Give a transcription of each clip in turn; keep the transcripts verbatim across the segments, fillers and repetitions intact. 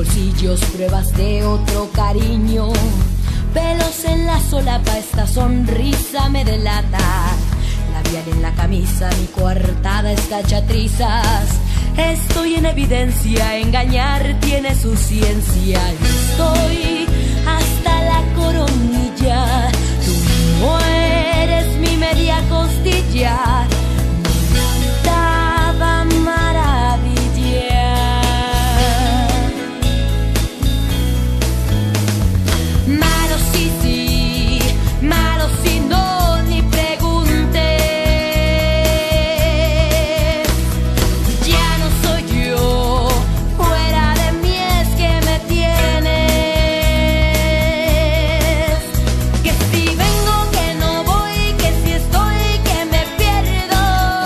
bolsillos pruebas de otro cariño. Pelos en la solapa, esta sonrisa me delata. Labial en la camisa, mi coartada está hecha trizas. Estoy en evidencia, engañar tiene su ciencia. Estoy hasta la coronilla. Tú no eres mi media costilla. Me estaba maravilla. Malo sí, sí, malo si no, ni preguntes. Ya no soy yo, fuera de mí es que me tienes. Que si vengo, que no voy, que si estoy, que me pierdo.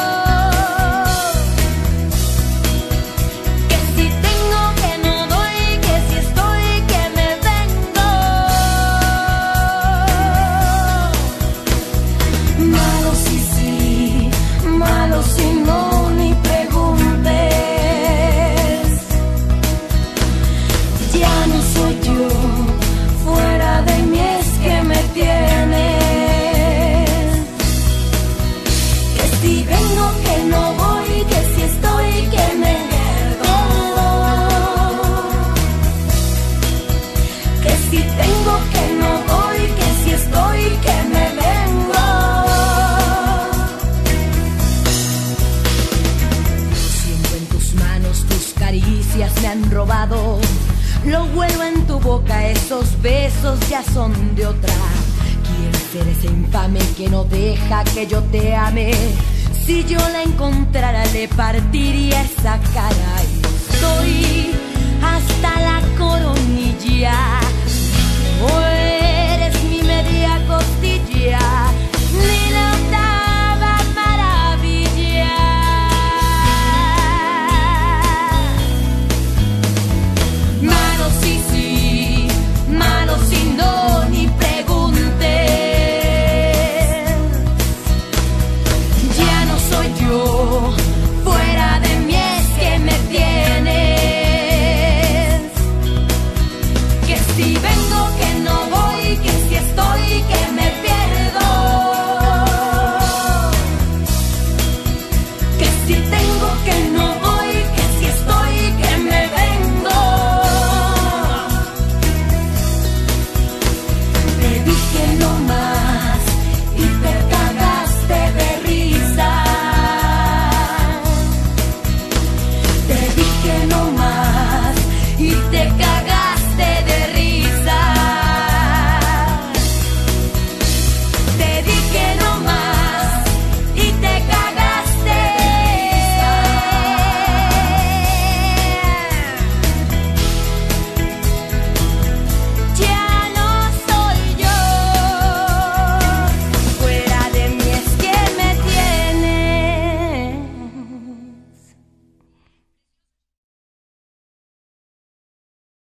Que si tengo, que no doy, que si estoy, que me vengo. Malo sí, sí, malo si no, ni preguntes. Ya no soy yo, fuera de mí es que me tienes. Que si vengo, que no voy, que si estoy, que me pierdo. Que si tengo, que no voy, que si estoy, que me vengo. Siento en tus manos, tus caricias me han robado. Lo huelo en tu boca, esos besos ya son de otra. ¿Quién será ese infame que no deja que yo te ame? Si yo la encontrara le partiría esa cara. Y estoy hasta la coronilla. No eres mi media costilla, ni la octava maravilla. Malo sí, sí, malo si no, ni preguntes. Ya no soy yo, fuera de mí es que me tienes. Que si vengo,